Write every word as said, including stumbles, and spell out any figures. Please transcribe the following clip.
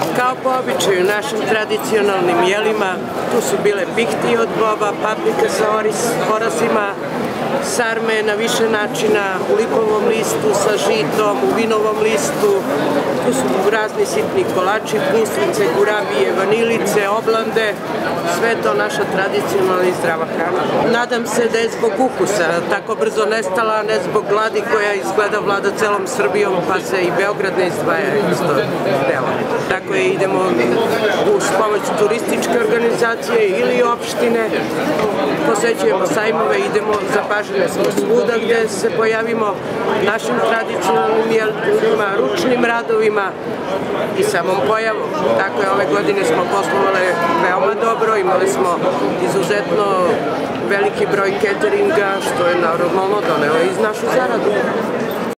Kao po običaju našim tradicionalnim jelima, tu su bile pihti od boba, paprika sa orasima, sarme na više načina, u lipovom listu sa žitom, u vinovom listu, tu su razni sitni kolači, puslice, gurabije, vanilice, oblande, sve to naša tradicionalna i zdrava hrana. Nadam se da je zbog ukusa tako brzo nestala, a ne zbog gladi koja izgleda vlada celom Srbijom, pa se i Beograd ne izdvaja isto delo. Tako je, idemo uz pomoć turističke organizacije ili opštine, posećujemo sajmove, idemo, zapažene smo svuda gde se pojavimo našim tradicionalnim jelima, ručnim radovima i samom pojavom. Tako je, ove godine smo poslovale veoma dobro, imali smo izuzetno veliki broj cateringa, što je normalno donelo iz našu zaradu.